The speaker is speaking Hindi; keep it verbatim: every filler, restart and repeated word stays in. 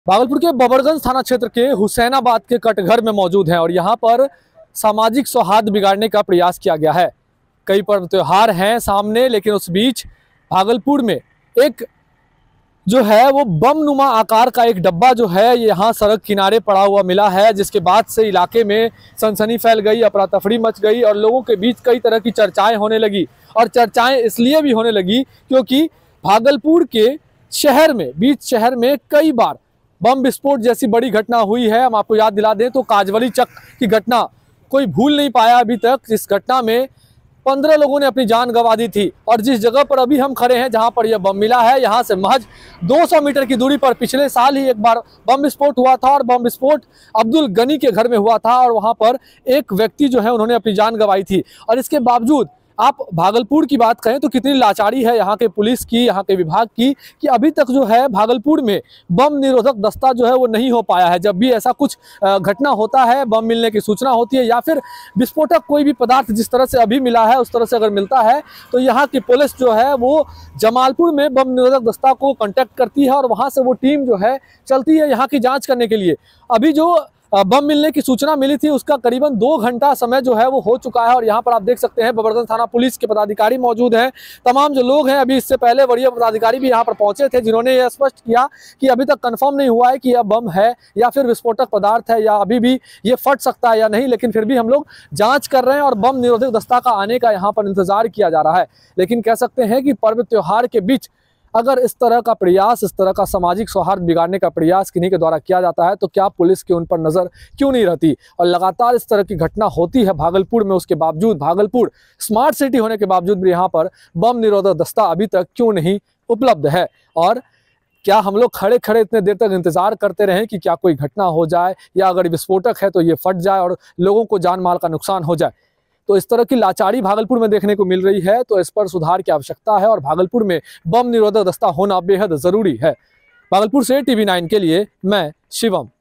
भागलपुर के बबरगंज थाना क्षेत्र के हुसैनाबाद के कटघर में मौजूद हैं और यहाँ पर सामाजिक सौहार्द बिगाड़ने का प्रयास किया गया है। कई पर्व त्योहार हैं सामने, लेकिन उस बीच भागलपुर में एक जो है वो बम नुमा आकार का एक डब्बा जो है यहाँ सड़क किनारे पड़ा हुआ मिला है, जिसके बाद से इलाके में सनसनी फैल गई, अफरा तफरी मच गई और लोगों के बीच कई तरह की चर्चाएं होने लगी। और चर्चाएं इसलिए भी होने लगी क्योंकि भागलपुर के शहर में बीच शहर में कई बार बम विस्फोट जैसी बड़ी घटना हुई है। हम आपको याद दिला दें तो काजवली चक की घटना कोई भूल नहीं पाया अभी तक। इस घटना में पंद्रह लोगों ने अपनी जान गंवा दी थी और जिस जगह पर अभी हम खड़े हैं, जहां पर यह बम मिला है, यहां से महज दो सौ मीटर की दूरी पर पिछले साल ही एक बार बम विस्फोट हुआ था और बम विस्फोट अब्दुल गनी के घर में हुआ था और वहां पर एक व्यक्ति जो है उन्होंने अपनी जान गंवाई थी। और इसके बावजूद आप भागलपुर की बात करें तो कितनी लाचारी है यहाँ के पुलिस की, यहाँ के विभाग की, कि अभी तक जो है भागलपुर में बम निरोधक दस्ता जो है वो नहीं हो पाया है। जब भी ऐसा कुछ घटना होता है, बम मिलने की सूचना होती है या फिर विस्फोटक कोई भी पदार्थ जिस तरह से अभी मिला है उस तरह से अगर मिलता है तो यहाँ की पुलिस जो है वो जमालपुर में बम निरोधक दस्ता को कॉन्टैक्ट करती है और वहाँ से वो टीम जो है चलती है यहाँ की जाँच करने के लिए। अभी जो बम मिलने की सूचना मिली थी उसका करीबन दो घंटा समय जो है वो हो चुका है और यहाँ पर आप देख सकते हैं बबरगंज थाना पुलिस के पदाधिकारी मौजूद हैं। तमाम जो लोग हैं, अभी इससे पहले वरीय पदाधिकारी भी यहाँ पर पहुंचे थे जिन्होंने यह स्पष्ट किया कि अभी तक कंफर्म नहीं हुआ है कि यह बम है या फिर विस्फोटक पदार्थ है या अभी भी ये फट सकता है या नहीं, लेकिन फिर भी हम लोग जाँच कर रहे हैं और बम निरोधक दस्ता का आने का यहाँ पर इंतजार किया जा रहा है। लेकिन कह सकते हैं कि पर्व त्योहार के बीच अगर इस तरह का प्रयास, इस तरह का सामाजिक सौहार्द बिगाड़ने का प्रयास किन्हीं के द्वारा किया जाता है तो क्या पुलिस की उन पर नज़र क्यों नहीं रहती। और लगातार इस तरह की घटना होती है भागलपुर में, उसके बावजूद भागलपुर स्मार्ट सिटी होने के बावजूद भी यहाँ पर बम निरोधक दस्ता अभी तक क्यों नहीं उपलब्ध है। और क्या हम लोग खड़े खड़े इतने देर तक इंतजार करते रहें कि क्या कोई घटना हो जाए या अगर विस्फोटक है तो ये फट जाए और लोगों को जान माल का नुकसान हो जाए। तो इस तरह की लाचारी भागलपुर में देखने को मिल रही है, तो इस पर सुधार की आवश्यकता है और भागलपुर में बम निरोधक दस्ता होना बेहद जरूरी है। भागलपुर से टीवी नाइन के लिए मैं शिवम।